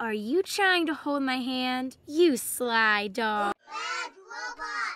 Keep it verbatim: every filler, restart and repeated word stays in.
Are you trying to hold my hand? You sly dog. Bad robot!